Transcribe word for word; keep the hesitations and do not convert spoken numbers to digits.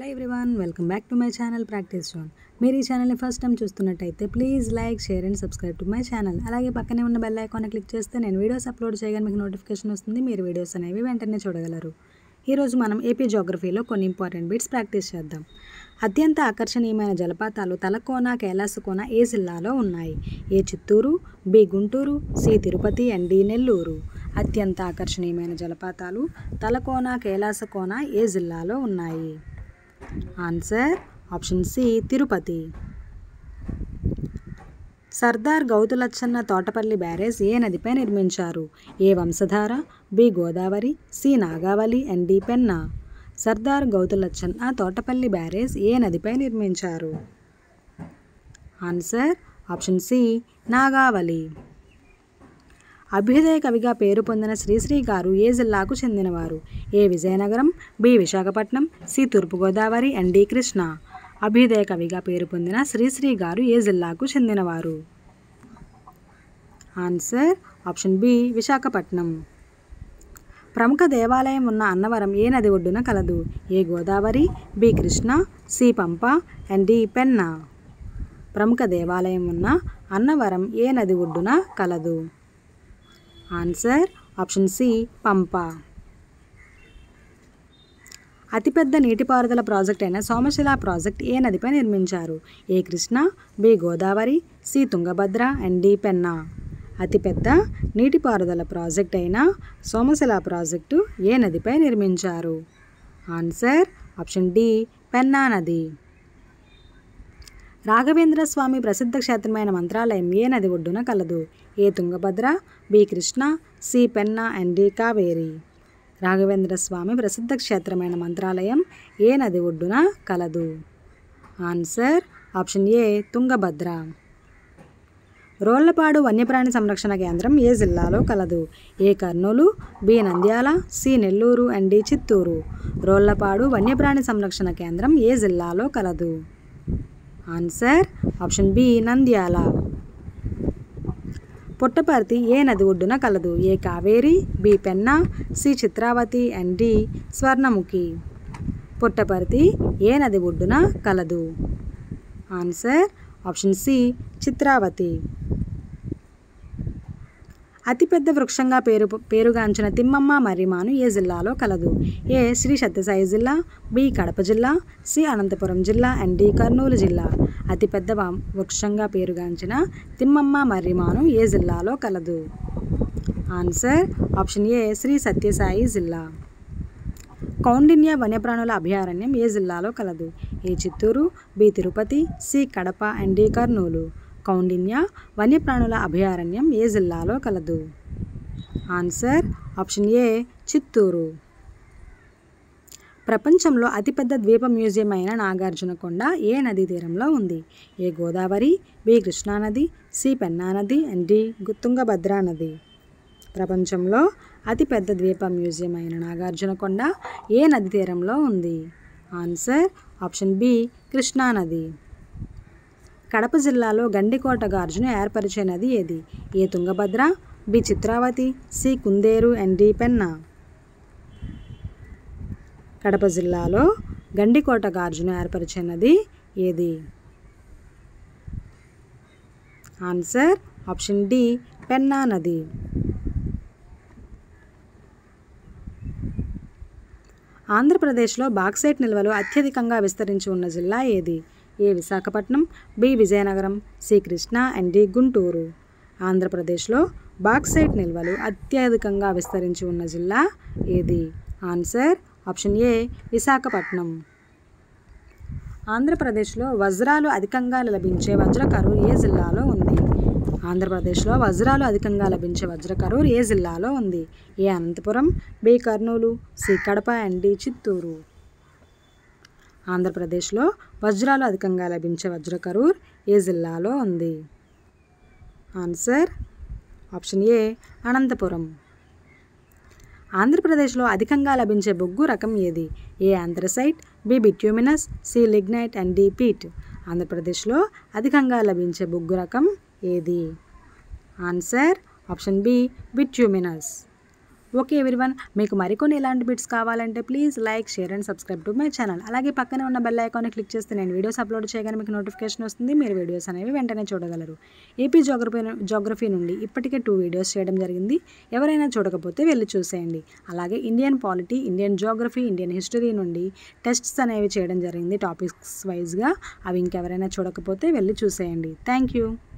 Hi everyone, welcome back to my channel practice zone. మీరు ఈ ఛానల్ని ఫస్ట్ టైం చూస్తున్నట్టయితే please like, share and subscribe to my channel. అలాగే పక్కనే ఉన్న బెల్ ఐకాన్ క్లిక్ చేస్తే నేను వీడియోస్ అప్లోడ్ చేయగానే మీకు నోటిఫికేషన్ వస్తుంది, మీరు వీడియోస్ అనేవి వెంటనే చూడగలరు। ఈరోజు మనం ఏపీ జియోగ్రఫీలో కొన్ని ఇంపార్టెంట్ బిట్స్ ప్రాక్టీస్ చేద్దాం। అత్యంత ఆకర్షణీయమైన జలపాతాలు తలకోన, కైలాసకోన ఏ జిల్లాలో ఉన్నాయి? A Chittoor, B Guntur, C Tirupati and D Nellore. అత్యంత ఆకర్షణీయమైన జలపాతాలు తలకోన, కైలాసకోన ఏ జిల్లాలో ఉన్నాయి? Answer option C Tirupati. Sardar Gouthu Latchanna Thotapalli barrage ఏ నదిపై నిర్మించారు? A Vamsadhara, B Godavari, C Nagavali and D Penna. Sardar Gouthu Latchanna Thotapalli barrage ఏ నదిపై నిర్మించారు? Answer option C Nagavali. అభ్యుదయ కవిగా పేరు పొందిన శ్రీశ్రీ గారు ఏ జిల్లాకు చెందినవారు? A Vizianagaram, B Visakhapatnam, C Thurpu Godavari and D Krishna. అభ్యుదయ కవిగా పేరు పొందిన శ్రీశ్రీ గారు ఏ జిల్లాకు చెందినవారు? Answer option B Visakhapatnam. ప్రముఖ దేవాలయం ఉన్న అన్నవరం ఏ నది ఒడ్డున కలదు? A Godavari, B Krishna, C Pampa and D Penna. ప్రముఖ దేవాలయం ఉన్న అన్నవరం ఏ నది ఒడ్డున కలదు? ఆన్సర్ ఆప్షన్ సి పంప। అతిపెద్ద నీటిపారుదల ప్రాజెక్ట్ అయిన సోమశిల ప్రాజెక్ట్ ఏ నదిపై నిర్మించారు? A Krishna, B Godavari, C Tungabhadra and D Penna. అతిపెద్ద నీటిపారుదల ప్రాజెక్ట్ అయిన సోమశిల ప్రాజెక్టు ఏ నదిపై నిర్మించారు? ఆన్సర్ ఆప్షన్ డి పెన్నా నది। రాఘవేంద్ర స్వామి ప్రసిద్ధ క్షేత్రమైన మంత్రాలయం ఏ నది ఒడ్డున కలదు? A Tungabhadra, B Krishna, C Penna and D Kaveri. Raghavendra Swami ప్రసిద్ధ క్షేత్రమైన మంత్రాలయం ఏ నది ఒడ్డున కలదు? Answer option A Tungabhadra. Rollapadu వన్యప్రాణి సంరక్షణ కేంద్రం ఏ జిల్లాలో కలదు? A Kurnool, B Nandyal, C Nellore and D Chittoor. Rollapadu వన్యప్రాణి సంరక్షణ కేంద్రం ఏ జిల్లాలో కలదు? Answer option B Nandyal. Puttaparthi ఏ నది ఒడ్డున కలదు? A Kaveri, B Penna, C Chitravathi and D Swarnamukhi. Puttaparthi ఏ నది ఒడ్డున కలదు? Answer option C Chitravathi. అతిపెద్ద వృక్షంగా పేరు పేరుగాంచిన తిమ్మమ్మ మర్రిమాను ఏ జిల్లాలో కలదు? ఏ శ్రీ సత్యసాయి జిల్లా, బి కడప జిల్లా, సి అనంతపురం జిల్లా అండ్ డి కర్నూలు జిల్లా। అతిపెద్ద వృక్షంగా పేరుగాంచిన తిమ్మమ్మ మర్రిమాను ఏ జిల్లాలో కలదు? Answer option A Sri Sathya Sai జిల్లా। కౌండిన్య వన్యప్రాణుల అభయారణ్యం ఏ జిల్లాలో కలదు? A Chittoor, B Tirupati, C Kadapa and D Kurnool. Kaundinya వన్యప్రాణుల అభయారణ్యం ఏ జిల్లాలో కలదు? Answer option A Chittoor. ప్రపంచంలో అతిపెద్ద ద్వీప మ్యూజియం అయిన నాగార్జునకొండ ఏ నదీ తీరంలో ఉంది? ఏ గోదావరి, బి కృష్ణానది, సి పెన్నా నది అండ్ డి తుంగభద్రా నది। ప్రపంచంలో అతిపెద్ద ద్వీప మ్యూజియం అయిన నాగార్జునకొండ ఏ నది తీరంలో ఉంది? ఆన్సర్ ఆప్షన్ బి కృష్ణానది। కడప జిల్లాలో గండికోట గార్జును ఏర్పరిచే నది ఏది? A Tungabhadra, B Chitravathi, C Kunderu and D Penna. Kadapa జిల్లాలో గండికోట గార్జును ఏర్పరిచే నది ఏది? ఆన్సర్ ఆప్షన్ డి పెన్నా నది। ఆంధ్రప్రదేశ్లో బాక్సైట్ నిల్వలు అత్యధికంగా విస్తరించి ఉన్న జిల్లా ఏది? A Visakhapatnam, B Vizianagaram, C Krishna and D Guntur. ఆంధ్రప్రదేశ్లో బాక్సైట్ నిల్వలు అత్యధికంగా విస్తరించి ఉన్న జిల్లా ఏది? Answer option A Visakhapatnam. ఆంధ్రప్రదేశ్లో వజ్రాలు అధికంగా లభించే వజ్రకరూర్ ఏ జిల్లాలో ఉంది? ఆంధ్రప్రదేశ్లో వజ్రాలు అధికంగా లభించే వజ్రకరూర్ ఏ జిల్లాలో ఉంది? A Anantapuram, B Kurnool, C Kadapa and D Chittoor. ఆంధ్రప్రదేశ్లో వజ్రాలు అధికంగా లభించే వజ్రకరూర్ ఏ జిల్లాలో ఉంది? Answer option A Anantapuram. ఆంధ్రప్రదేశ్లో అధికంగా లభించే బొగ్గు రకం ఏది? A anthracite, B bituminous, C lignite and D peat. ఆంధ్రప్రదేశ్లో అధికంగా లభించే బొగ్గు రకం ఏది? Answer option B bituminous. Okay everyone, మీకు మరికొన్ని ఇలాంటి బిట్స్ కావాలంటే please like, share and subscribe to my channel. అలాగే పక్కనే ఉన్న బెల్ ఐకాన్ని క్లిక్ చేస్తే నేను వీడియోస్ అప్లోడ్ చేయగానే మీకు నోటిఫికేషన్ వస్తుంది. మీరు వీడియోస్ అనేవి వెంటనే చూడగలరు. ఏపీ జోగ్రఫీ జోగ్రఫీ నుండి ఇప్పటికే టూ వీడియోస్ చేయడం జరిగింది. ఎవరైనా చూడకపోతే వెళ్ళి చూసేయండి. అలాగే Indian polity, Indian geography, Indian history నుండి టెస్ట్స్ అనేవి చేయడం జరిగింది టాపిక్స్ వైజ్గా. అవి ఇంకెవరైనా చూడకపోతే వెళ్ళి చూసేయండి. Thank you.